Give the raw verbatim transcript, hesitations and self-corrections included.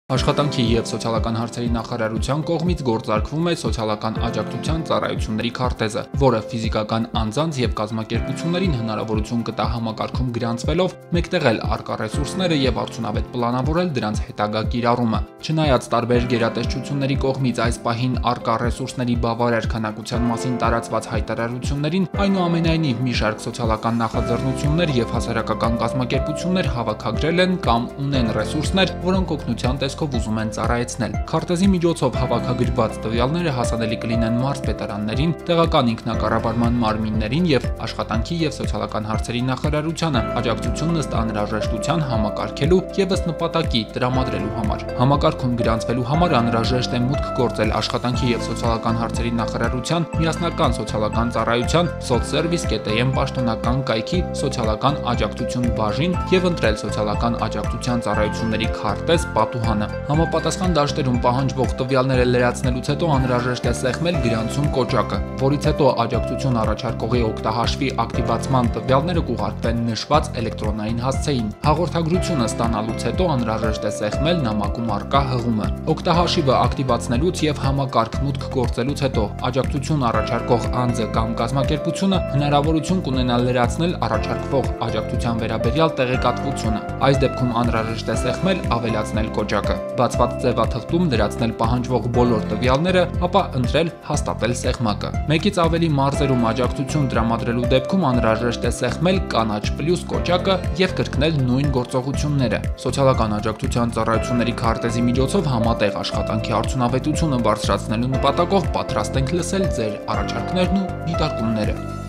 Աշխատանքի և սոցիալական հարցերի նախարարության կողմից գործարկվում է սոցիալական աջակցության ծառայությունների քարտեզը, որը ֆիզիկական անձանց և կազմակերպություններին հնարավորություն կտա համակարգում գրանցվելով մեկտեղել առկա ռեսուրսները և արդյունավետ պլանավորել դրանց հետագա կիրառումը։ Չնայած տարբեր գերատեսչությունների կողմից այս պահին առկա ռեսուրսների բավարար քանակության մասին տարածված հայտարարություններին, այնուամենայնիվ մի շարք սոցիալական նախաձեռնություններ և հասարակական կազմակերպություններ հավաքագրել են կամ ունեն ռեսուրսներ, որոնք օգնության տեսքով ուզում են ծառայեցնել։ Քարտեզի միջոցով հավաքագրված տվյալները հասանելի կլինեն մարզպետարաններին, տեղական ինքնակառավարման մարմիններին և աշխատանքի և սոցիալական հարցերի նախարարությանը աջակցությունն ըստ անհրաժեշտության համակարգելու և ըստ նպատակի տրամադրելու համար։ Համակարգում գրանցվելու համար անհրաժեշտ է մուտք գործել աշխատանքի և սոցիալական հարցերի նախարարության միասնական սոցիալական ծառայության soc-service.am պաշտոնական կայքի սոցիալական աջակցություն բաժին և ընտրել սոցիալական աջակցության ծառայությունների քարտեզ պատուհանը։ Համապատասխան դաշտերում պահանջվող տվյալները լրացնելուց հետո անհրաժեշտ է սեղմել գրանցում կոճակը, որից հետո աջակցություն առաջարկողի օգտահաշվի ակտիվացման տվյալները կուղարկվեն նշված էլեկտրոնային հասցեին։ Հաղորդագրությունը ստանալուց հետո անհրաժեշտ է սեղմել նամակում առկա հղումը։ Օգտահաշիվը ակտիվացնելուց և համակարգ մուտք գործելուց հետո աջակցություն առաջարկող անձը կամ կազմակերպությունը հնարավորություն կունենա լրացնել առաջարկվող աջակցության վերաբերյալ տեղեկատվությունը։ Այս դեպքում անհրաժեշտ է սեղմել ավելացնել կոճակը, բացված ձևաթղթում լրացնել պահանջվող բոլոր տվյալները, ապա ընտրել հաստատել սեղմակը։ Մեկից ավելի մարզերում աջակցություն տրամադրելու դեպքում անհրաժեշտ է սեղմել կանաչ պլյուս կոճակը և կրկնել նույն գործողությունները։ Սոցիալական աջակցության ծառայությունների քարտեզի միջոցով համատեղ աշխատանքի արդյունավետությունը բարձրացնելու նպատակով պատրաստ ենք լսել ձեր առաջարկներն ու դիտարկումները։